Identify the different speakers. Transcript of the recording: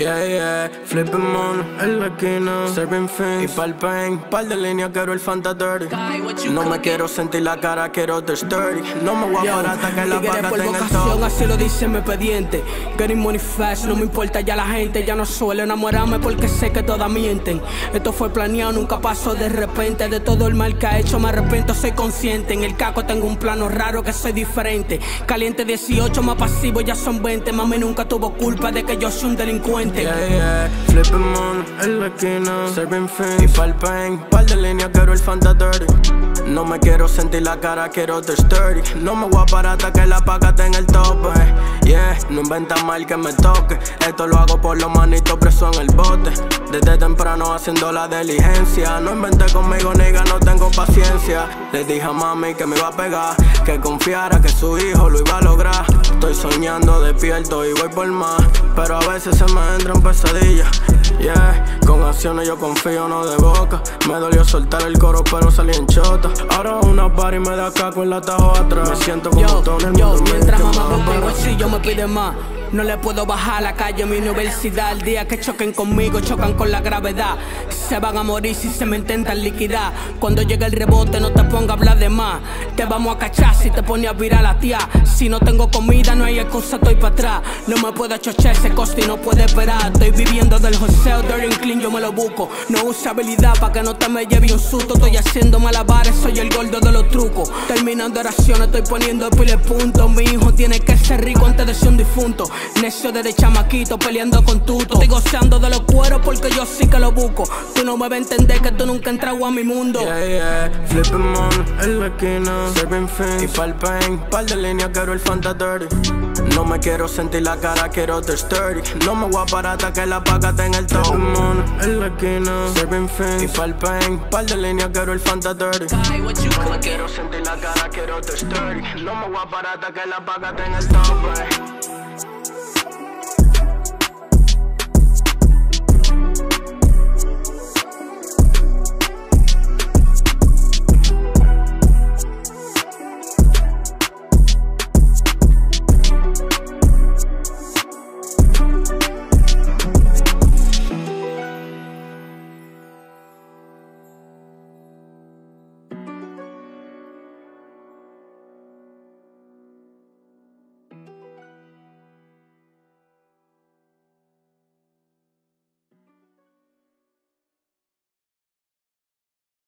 Speaker 1: Yeah, yeah, flipping mono en la esquina, serving fins y pa'l pain, par de líneas quiero el Fanta Dirty. No me quiero sentir la cara, quiero the sturdy. No me voy a parar hasta que la paga tenga el top.
Speaker 2: Así lo dice mi expediente. Getting money fast, no me importa ya la gente. Ya no suelo enamorarme porque sé que todas mienten. Esto fue planeado, nunca pasó de repente. De todo el mal que ha hecho me arrepiento, soy consciente. En el caco tengo un plano raro que soy diferente. Caliente 18, más pasivo ya son 20. Mami nunca tuvo culpa de que yo soy un delincuente.
Speaker 1: Yeah, yeah, flipping mono en la esquina, serving fins y pa'l pain, par de líneas quiero el Fanta Dirty. No me quiero sentir la cara, quiero the sturdy. No me voy a parar hasta que la paga tenga el tope. Yeah, no inventa mal que me toque. Esto lo hago por los manitos presos en el bote. Desde temprano haciendo la diligencia. No inventé conmigo, nigga, no tengo paciencia. Le dije a mami que me iba a pegar, que confiara que su hijo lo iba a lograr. Estoy soñando, despierto y voy por más, pero a veces se me entran pesadillas. Yeah, con acciones yo confío, no de boca. Me dolió soltar el coro, pero salí en chota. Ahora una party me da caco en la tajo atrás. Me siento como todo en el mundo.
Speaker 2: Mientras mamá contigo, si yo me pide más. No le puedo bajar a la calle, mi universidad. El día que choquen conmigo, chocan con la gravedad. Se van a morir si se me intentan liquidar. Cuando llegue el rebote, no te ponga a hablar de más. Te vamos a cachar si te pone a virar la tía. Si no tengo comida, no hay excusa, estoy para atrás. No me puedo chochar ese coste y no puede esperar. Estoy viviendo del joseo, dirty clean, yo me lo busco. No usa habilidad para que no te me lleve un susto. Estoy haciendo malabares, soy el gordo de los trucos. Terminando oraciones, estoy poniendo pile puntos. Mi hijo tiene que ser rico antes de ser un difunto. Necio desde chamaquito, peleando con tuto. Estoy gozando de los cueros porque yo sí que lo busco. Tú no me vas a entender que tú nunca entrado a mi mundo.
Speaker 1: Yeah, yeah, flipping mono en la esquina, serving fins y pa'l pain, par de líneas quiero el Fanta Dirty. No me quiero sentir la cara, quiero the sturdy. No me voy a parar hasta que la paga tenga el top. Flipping mono en la esquina, serving fins y pa'l pain, par de líneas quiero el Fanta Dirty. No me quiero sentir la cara, quiero the sturdy. No me voy a parar hasta que la paga tenga el top.